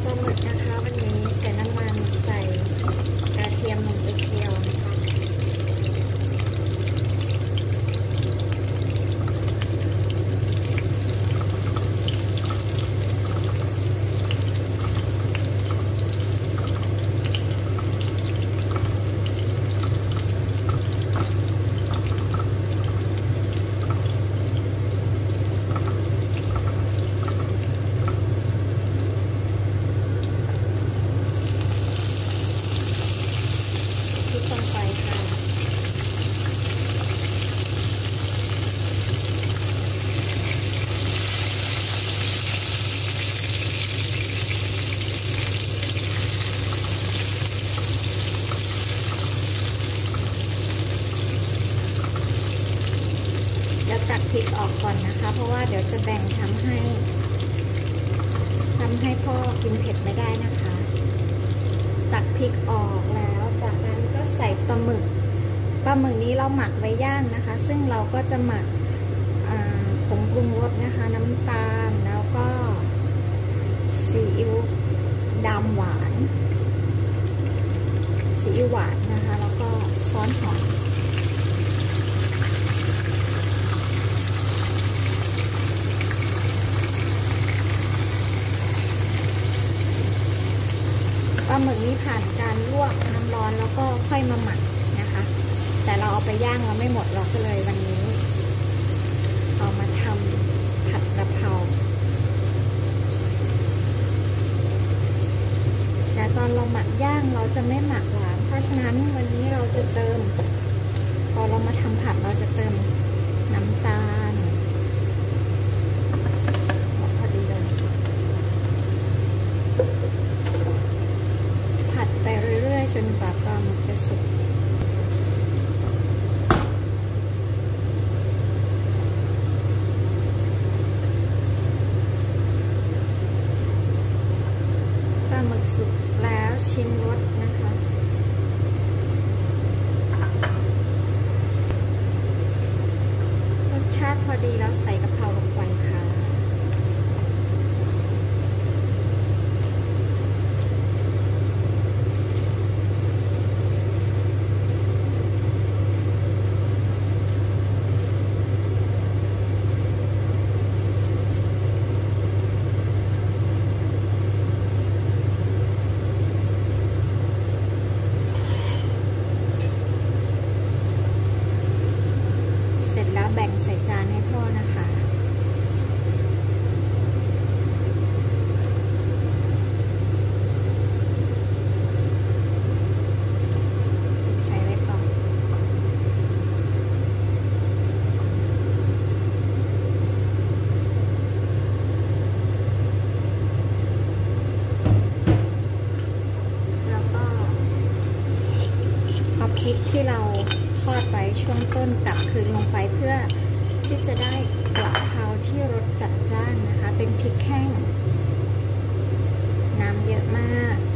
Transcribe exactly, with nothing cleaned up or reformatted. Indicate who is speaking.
Speaker 1: ปลาหมึกนะคะวันนี้ใส่น้ำมันใส่กระเทียมลงไปเจียวนะคะตักพริกออกก่อนนะคะเพราะว่าเดี๋ยวจะแบ่งทำให้ทำให้พ่อกินเผ็ดไม่ได้นะคะตักพริกออกแล้วจากนั้นก็ใส่ปลาหมึกปลาหมึกนี้เราหมักไว้ย่างนะคะซึ่งเราก็จะหมักผงปรุงรสนะคะน้ำตาลแล้วก็ซีอิ๊วดำหวานซีอิ๊วหวานนะคะแล้วก็ซอสหอมปลาหมึกนี้ผ่านการลวกน้ำร้อนแล้วก็ค่อยมาหมักนะคะแต่เราเอาไปย่างเราไม่หมดเราก็เลยวันนี้เอามาทำผัดกะเพราแต่ตอนเราหมักย่างเราจะไม่หมักหวานเพราะฉะนั้นวันนี้เราจะเติมพอเรามาทำผัดเราจะเติมน้ำตาลพอดีเลยไปเรื่อยๆจนกว่าปลาหมึกจะสุกปลาหมึกสุกแล้วชิมรสนะคะรสชาติพอดีแล้วใส่กะเพราลงไปค่ะแบ่งใส่จานให้พ่อนะคะใส่ไว้ก่อนแล้วก็เอาพริกที่เราทอดไว้ช่วงต้นตักคืนลงไปเพื่อที่จะได้กะเพราที่รสจัดจ้านนะคะเป็นพริกแห้งน้ำเยอะมาก